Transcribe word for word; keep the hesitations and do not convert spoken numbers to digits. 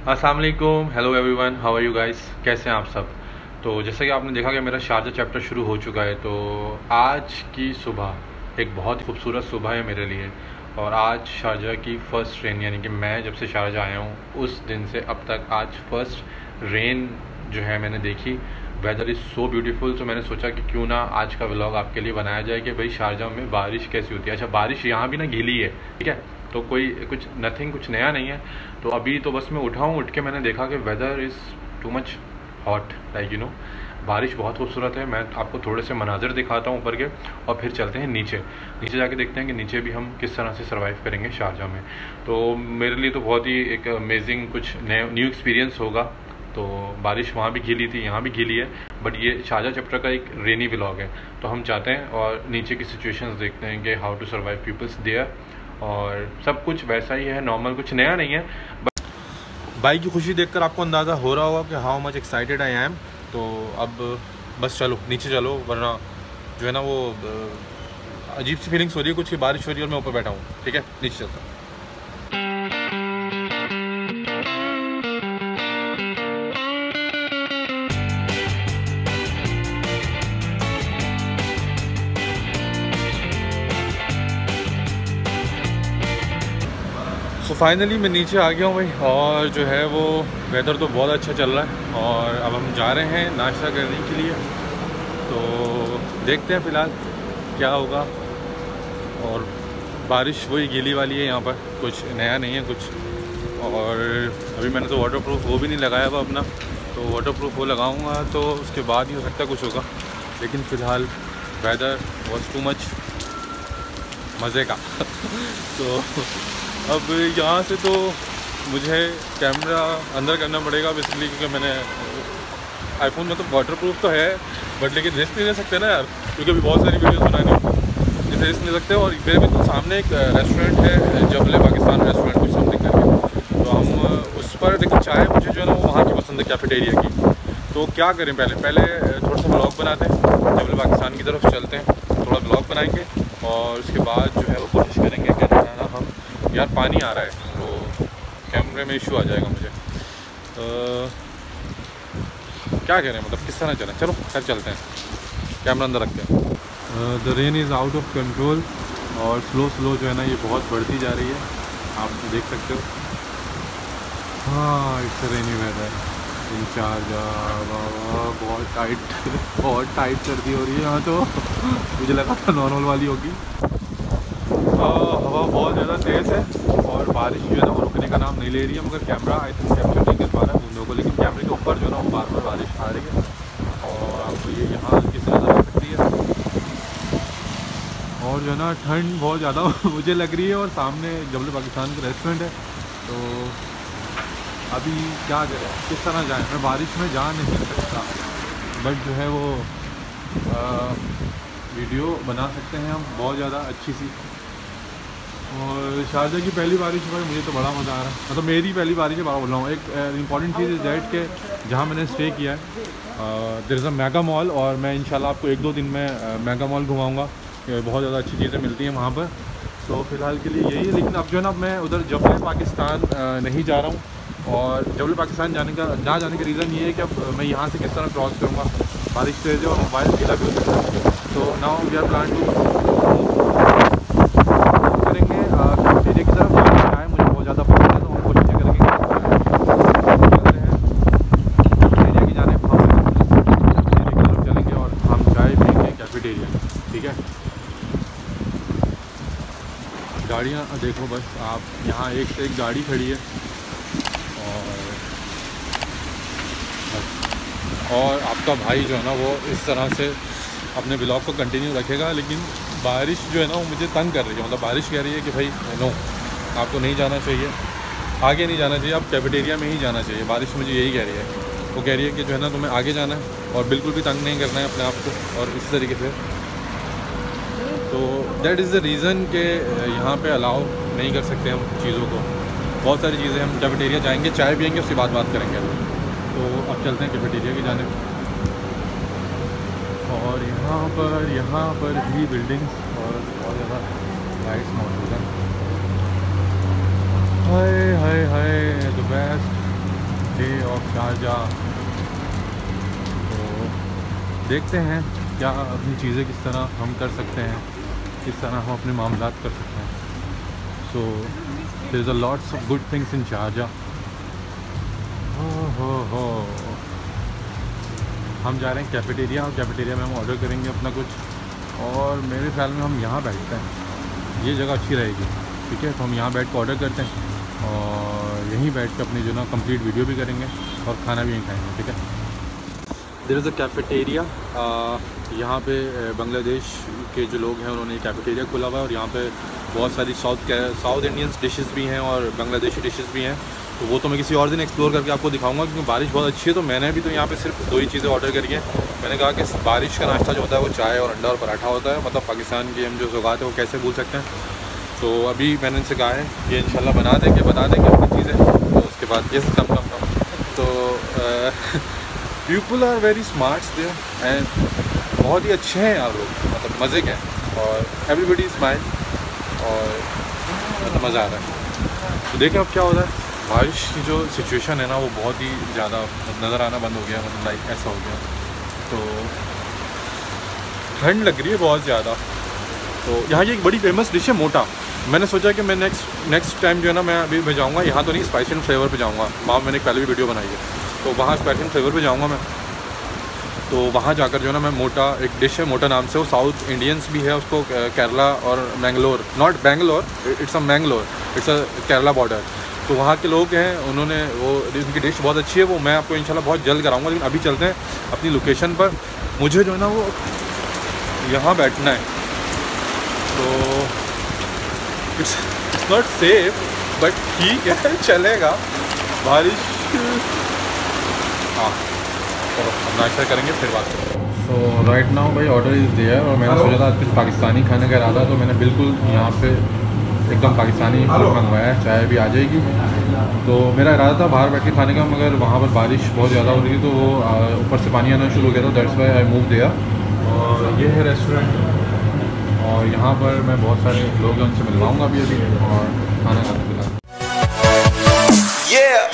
अस्सलाम वालेकुम, hello everyone, how are you guys, कैसे हैं आप सब। तो जैसे कि आपने देखा कि मेरा शारजा चैप्टर शुरू हो चुका है। तो आज की सुबह एक बहुत ही खूबसूरत सुबह है मेरे लिए। और आज शारजा की फ़र्स्ट रेन, यानी कि मैं जब से शारजा आया हूँ उस दिन से अब तक आज फर्स्ट रेन जो है मैंने देखी। Weather is so beautiful. तो मैंने सोचा कि क्यों ना आज का व्लॉग आपके लिए बनाया जाए कि भाई शारजा में बारिश कैसी होती है। अच्छा, बारिश यहाँ भी ना गीली है, ठीक है, तो कोई कुछ नथिंग कुछ नया नहीं है। तो अभी तो बस मैं उठा हूँ, उठ के मैंने देखा कि weather is too much hot, like you know बारिश बहुत खूबसूरत है। मैं आपको थोड़े से मनाजिर दिखाता हूँ ऊपर के, और फिर चलते हैं नीचे नीचे जाके देखते हैं कि नीचे भी हम किस तरह से सर्वाइव करेंगे शारजा में। तो मेरे लिए तो बहुत ही एक अमेजिंग कुछ नया न्यू एक्सपीरियंस होगा। तो बारिश वहाँ भी गीली थी, यहाँ भी गीली है, बट ये शारजा चैप्टर का एक रेनी व्लॉग है। तो हम चाहते हैं और नीचे की सिचुएशंस देखते हैं कि how to survive peoples there, और सब कुछ वैसा ही है, नॉर्मल, कुछ नया नहीं है। बट बाइक की खुशी देखकर आपको अंदाज़ा हो रहा होगा कि how much excited I am. तो अब बस चलो नीचे चलो, वरना जो है ना वो अजीब सी फीलिंग्स हो रही है कुछ, बारिश हो रही है और मैं ऊपर बैठा हूँ। ठीक है, नीचे चलता हूँ। सो फाइनली मैं नीचे आ गया हूँ भाई, और जो है वो वेदर तो बहुत अच्छा चल रहा है। और अब हम जा रहे हैं नाश्ता करने के लिए। तो देखते हैं फ़िलहाल क्या होगा। और बारिश वही गीली वाली है, यहाँ पर कुछ नया नहीं है कुछ। और अभी मैंने तो वाटर प्रूफ वो भी नहीं लगाया हुआ अपना, तो वाटर प्रूफ वो लगाऊंगा तो उसके बाद ही हो सकता कुछ होगा। लेकिन फ़िलहाल वेदर वॉज टू मच मज़े का। तो अब यहाँ से तो मुझे कैमरा अंदर करना पड़ेगा बेसिकली, क्योंकि मैंने आईफोन में तो वाटर प्रूफ तो है, बट लेकिन रिस्क नहीं ले सकते ना यार, क्योंकि अभी बहुत सारी वीडियोस बनानी होती, जिसे रिस्क नहीं सकते। और मेरे बिल्कुल सामने एक रेस्टोरेंट है, जबले पाकिस्तान रेस्टोरेंट कुछ समथिंग करके, तो हम उस पर, लेकिन चाय मुझे जो है ना वो वहाँ की पसंद है, कैफेटेरिया की। तो क्या करें, पहले पहले थोड़ा सा ब्लॉग बनाते हैं, जबले पाकिस्तान की तरफ चलते हैं, थोड़ा ब्लॉग बनाएंगे, और उसके बाद जो है वो कोशिश करेंगे कि जो है ना हम, यार पानी आ रहा है तो कैमरे में इशू आ जाएगा मुझे। आ, क्या करें, मतलब किस तरह चलें। चलो खैर चलते हैं, कैमरा अंदर रखते हैं। The rain is out of control, और स्लो स्लो जो है ना ये बहुत बढ़ती जा रही है, आप देख सकते हो। हाँ, it's rainy weather in Sharjah. बहुत टाइट बहुत टाइट सर्दी हो रही है यहाँ तो। मुझे लगा था नॉर्मल वाली होगी। हवा बहुत ज़्यादा तेज़ है, और बारिश जो है ना वो रुकने का नाम नहीं ले रही है, मगर कैमरा आई थिंक कैप्चर नहीं कर पा रहा है बूंदों को। लेकिन कैमरे के ऊपर जो है ना वो बार बार बारिश आ रही है, और आपको ये यहाँ किस नज़र आ सकती है। और जो है ना ठंड बहुत ज़्यादा मुझे लग रही है, और सामने जबले पाकिस्तान का रेस्टोरेंट है। तो अभी क्या करें, किस तरह जाएँ। मैं बारिश में जा नहीं सकता, बट जो है वो आ, वीडियो बना सकते हैं हम बहुत ज़्यादा अच्छी सी। और शारजा की पहली बारिश में मुझे तो बड़ा मज़ा आ रहा है, मतलब मेरी पहली बारिश है, बड़ा बोल रहा हूँ। एक इंपॉर्टेंट चीज़ इज़ दैट के जहाँ मैंने स्टे किया है there is a mega mall, और मैं इंशाल्लाह आपको एक दो दिन में मेगा मॉल घुमाऊँगा। बहुत ज़्यादा अच्छी चीज़ें मिलती हैं वहाँ पर। तो फ़िलहाल के लिए यही है। लेकिन अब जो है ना मैं उधर जबले पाकिस्तान नहीं जा रहा हूँ, और जबले पाकिस्तान जाने का ना जाने का रीज़न ये है कि अब मैं यहाँ से किस तरह क्रॉस करूँगा। बारिश तेज़ है और मोबाइल गीला भी हो सकता है। तो now we are plan to करेंगे कैफेटेरिया की तरफ। चाय मुझे बहुत ज़्यादा पसंद है, तो हम कोशिश करेंगे कैफेटेरिया की जाने, हम कैफेटेरिया की तरफ चलेंगे और हम चाय पियेंगे कैफेटेरिया। ठीक है, गाड़ियाँ देखो बस आप, यहाँ एक से एक गाड़ी खड़ी है। और आपका भाई जो है ना वो इस तरह से अपने ब्लॉग को कंटिन्यू रखेगा। लेकिन बारिश जो है ना वो मुझे तंग कर रही है, मतलब बारिश कह रही है कि भाई नो, आपको नहीं जाना चाहिए, आगे नहीं जाना चाहिए, आप कैफेटेरिया में ही जाना चाहिए। बारिश मुझे यही कह रही है, वो कह रही है कि जो है ना तुम्हें आगे जाना है और बिल्कुल भी तंग नहीं करना है अपने आप को, और इस तरीके से। तो दैट इज़ द रीज़न कि यहाँ पे अलाउ नहीं कर सकते हम चीज़ों को। बहुत सारी चीज़ें, हम कैफेटेरिया जाएंगे, चाय पियेंगे, उसके बाद बात करेंगे। तो अब चलते हैं कैफेटेरिया की जानिब। और यहाँ पर यहाँ पर भी बिल्डिंग्स और बहुत ज़्यादा लाइट्स मौजूद हैं। Hi hi hi the best. क्या। तो देखते हैं क्या अपनी चीज़ें किस तरह हम कर सकते हैं, किस तरह हम अपने मामलात कर सकते हैं। So there is a lots of good things in Sharjah. हो हो हो हम जा रहे हैं कैफेटेरिया, और कैफेटेरिया में हम ऑर्डर करेंगे अपना कुछ, और मेरे ख्याल में हम यहाँ बैठते हैं, ये जगह अच्छी रहेगी। ठीक है, तो हम यहाँ बैठ कर ऑर्डर करते हैं और यहीं बैठ के अपनी जो ना कंप्लीट वीडियो भी करेंगे और खाना भी यहीं खाएंगे। ठीक है, देयर इज़ अ कैफेटेरिया। यहाँ पे बांग्लादेश के जो लोग हैं उन्होंने कैफेटेरिया खोला हुआ है, और यहाँ पे बहुत सारी साउथ साउथ इंडियंस डिशेस भी हैं और बांग्लादेशी डिशेस भी हैं। तो वो तो मैं किसी और दिन एक्सप्लोर करके आपको दिखाऊंगा, क्योंकि बारिश बहुत अच्छी है। तो मैंने भी तो यहाँ पे सिर्फ दो ही चीज़ें ऑर्डर करी हैं। मैंने कहा कि बारिश का नाश्ता जो होता है वो चाय और अंडा और पराठा होता है, मतलब पाकिस्तान की हम जो सौगात है वो कैसे भूल सकते हैं। तो अभी मैंने इनसे कहा है ये इंशाल्लाह बना देंगे, बता देंगे अपनी चीज़ें। तो उसके बाद ये कम कम कम तो people are very smarts there and बहुत ही अच्छे हैं यार लोग, मतलब मज़े के हैं, और एवरीबडी स्माइल, और मतलब मज़ा आ रहा है। तो देखें अब क्या होता है। बारिश की जो सिचुएशन है ना वो बहुत ही ज़्यादा नज़र आना बंद हो गया, मतलब लाइक ऐसा हो गया। तो ठंड लग रही है बहुत ज़्यादा। तो यहाँ की एक बड़ी फेमस डिश है मोटा। मैंने सोचा कि मैं नेक्स्ट नेक्स्ट टाइम जो है ना मैं अभी मैं जाऊँगा यहाँ तो नहीं, स्पाइसी एंड फ्लेवर पे जाऊँगा। वहाँ मैंने पहले भी वीडियो बनाई है, तो वहाँ स्पाइसी एंड फ्लेवर पे जाऊँगा मैं। तो वहाँ जाकर जो है ना मैं मोटा, एक डिश है मोटा नाम से, वो साउथ इंडियंस भी है, उसको केरला और Mangalore, not Bangalore, it's a Mangalore, it's a Kerala border. तो वहाँ के लोग हैं, उन्होंने वो उनकी डिश बहुत अच्छी है, वो मैं आपको इंशाल्लाह बहुत जल्द कराऊंगा। लेकिन अभी चलते हैं अपनी लोकेशन पर। मुझे जो है ना वो यहाँ बैठना है, तो it's it's not safe, but ठीक है चलेगा। बारिश, हाँ चलो हम नाश्ता करेंगे फिर बात करेंगे। तो राइट नाउ भाई ऑर्डर इज़ देयर, और मैंने सोचा था कुछ पाकिस्तानी खाने का इरादा, तो मैंने बिल्कुल यहाँ पे एकदम पाकिस्तानी फूड मंगवाया है, चाय भी आ जाएगी। तो मेरा इरादा था बाहर बैठ के खाने का, मगर वहाँ पर बारिश बहुत ज़्यादा हो रही थी, तो वो ऊपर से पानी आना शुरू हो गया था, that's why I move there. और ये है रेस्टोरेंट, और यहाँ पर मैं बहुत सारे लोग हैं उनसे मिलवाऊँगा अभी अभी, और खाना खाने के बाद।